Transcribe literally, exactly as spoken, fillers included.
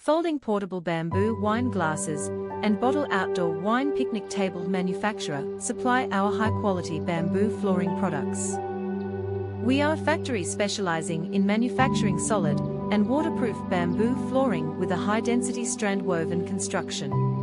folding portable bamboo wine glasses, and bottle outdoor wine picnic table manufacturer, supply our high-quality bamboo flooring products. We are a factory specializing in manufacturing solid and waterproof bamboo flooring with a high-density strand-woven construction.